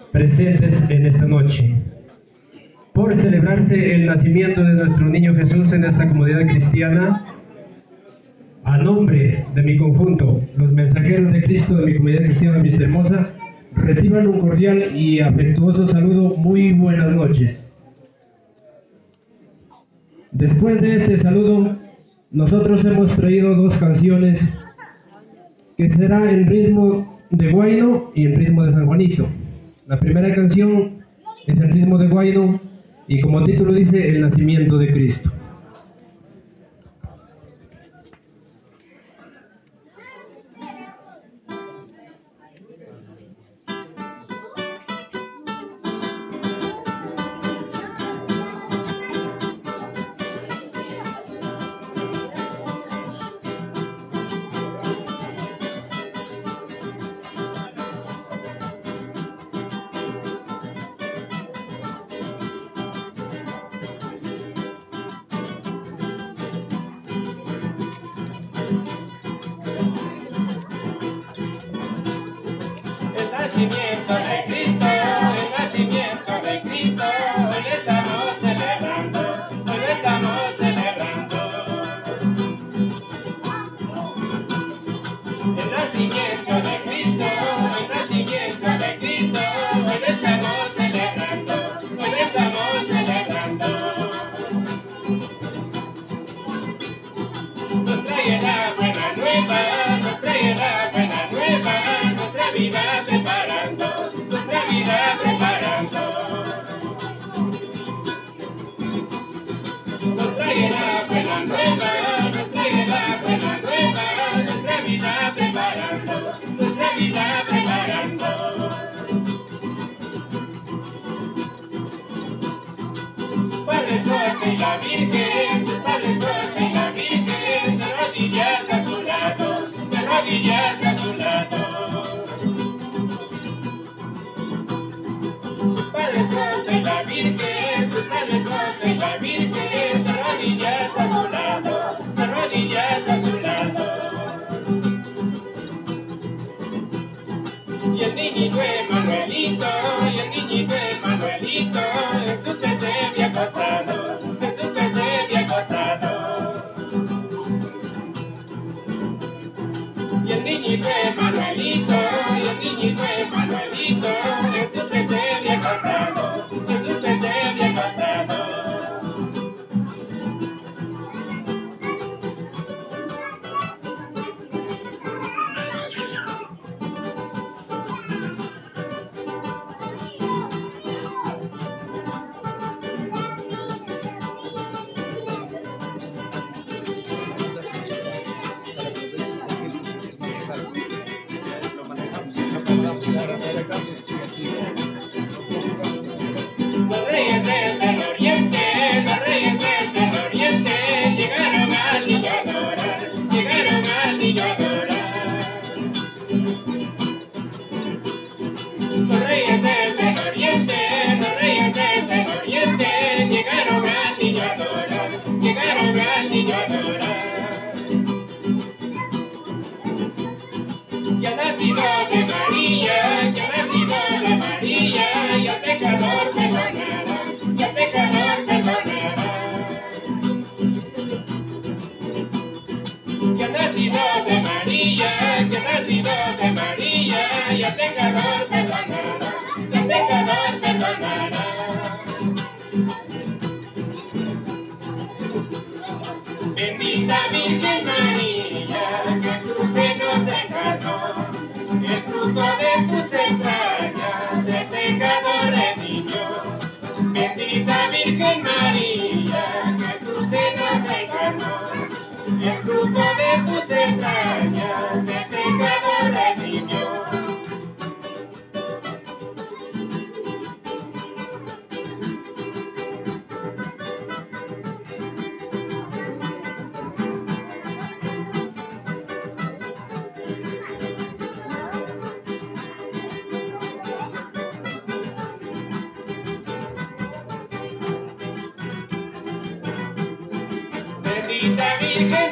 presentes en esta noche, por celebrarse el nacimiento de nuestro niño Jesús en esta comunidad cristiana. A nombre de mi conjunto, los mensajeros de Cristo de mi comunidad cristiana Vista Hermosa, reciban un cordial y afectuoso saludo. Muy buenas noches. Después de este saludo, nosotros hemos traído dos canciones que será en ritmo de Huayno y en ritmo de San Juanito. La primera canción es en ritmo de Huayno y como título dice El nacimiento de Cristo. El nacimiento de Cristo, el nacimiento de Cristo, hoy lo estamos celebrando, hoy lo estamos celebrando. El nacimiento de Cristo, el nacimiento de Cristo, hoy lo estamos celebrando, hoy lo estamos celebrando. Nos trae la buena nueva, nos trae la buena nueva, nuestra vida preparando, nuestra vida preparando. Nos trae la buena nueva, nos trae la buena nueva, nuestra vida preparando, nuestra vida preparando. Sus padres José y la Virgen, sus padres José y la Virgen, de rodillas a su lado, de rodillas a su lado. Sus padres José y la Virgen, sus padres José y la Virgen, de rodillas a su lado, de rodillas a su lado. Y el niñito Emanuelito, y el niñito Emanuelito, en su pesebre acostado, en su pesebre acostado. Y el niñito Emanuelito, y el niñito Emanuelito, en su pesebre acostado, en su pesebre acostado. Los reyes desde el oriente, los reyes desde el oriente, llegaron al niño a adorar, llegaron al niño a adorar. Los reyes desde el oriente, los reyes desde el oriente, llegaron al niño a adorar, llegaron al niño a adorar. Ya nacido de María, ya nacido de María, y al pecador perdonará, y al pecador perdonará. Ya nacido de María, ya nacido de María, y al pecador perdonará, y al pecador perdonará. Bendita Virgen María, que tu seno se encarnó, el fruto de tus entrañas, el pecador redimió. Bendita Virgen María, que tu seno se encarnó, el fruto de tus entrañas, el pecador redimió. Bendita Virgen